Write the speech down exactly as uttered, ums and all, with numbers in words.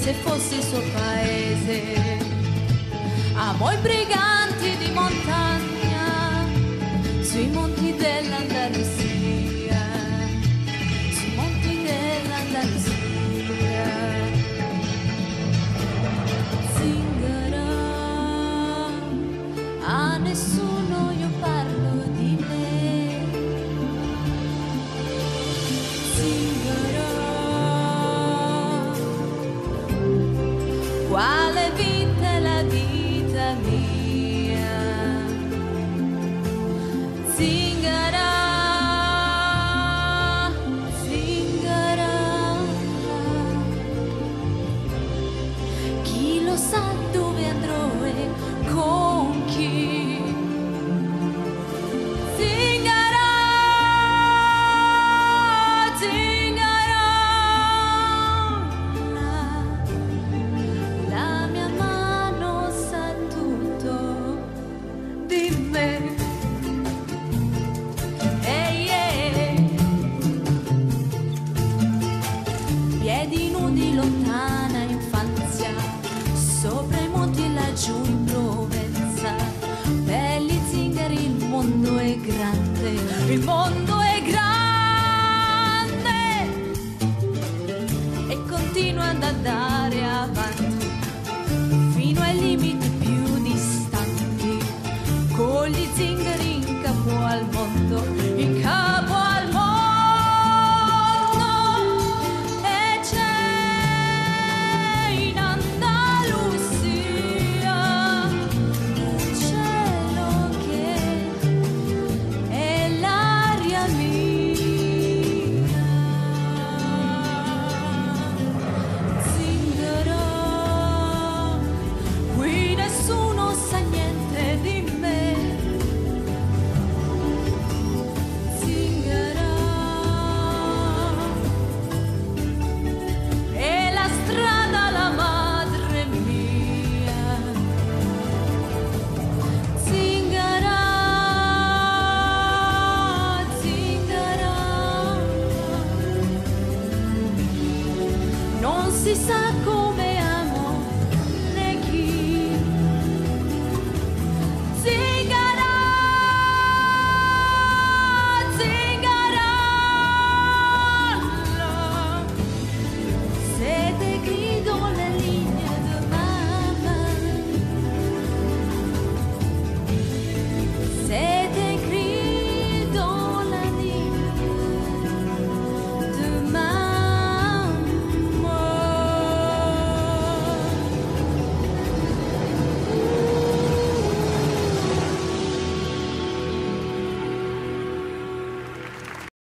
se fosse il suo paese. Amo i briganti di montagna sui monti dell'Andalusia, sui monti dell'Andalusia. Zingara, a nessuno io parlo di me. Zingara, quale vita è la vita mia? Zingara, zingara, chi lo sa dove andrò e con chi? Zingara, zingara, la mia mano sa tutto di me. Ehi, ehi. Piedi nudi, lontana infanzia, sopra i monti e laggiù in Provenza. Belli zingari, il mondo è grande, il mondo è grande e continua ad andare avanti fino ai limiti più distanti, con gli zingari in capo al mondo, in capo al mondo. E c'è in Andalusia un cielo che è l'aria mia. Zingara, qui nessuno sa niente di me. Zingara, e la strada la madre mia. Zingara, zingara, non si sa come